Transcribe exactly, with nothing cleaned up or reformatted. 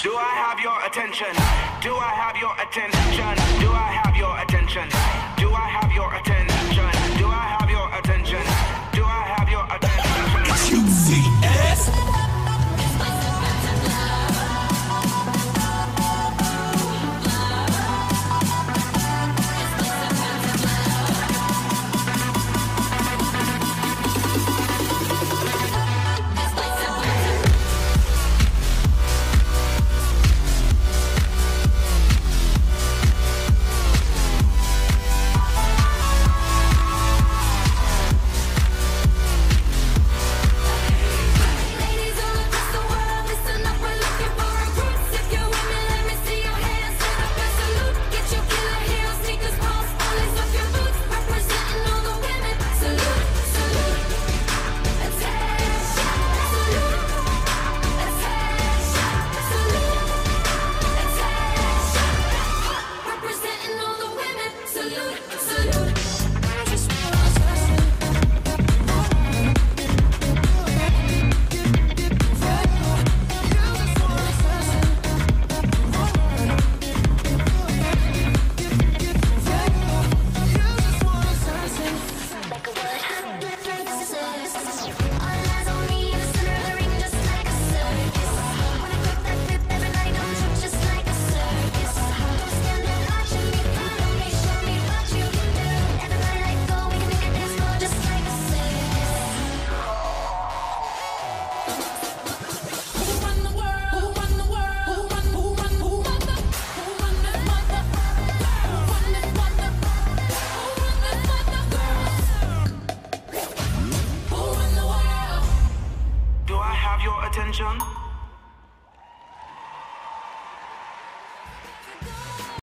Do I have your attention? Do I have your attention? Do I have your attention? Do I have your attention? Do I have your attention? Do I have your attention? Q C S. Attention.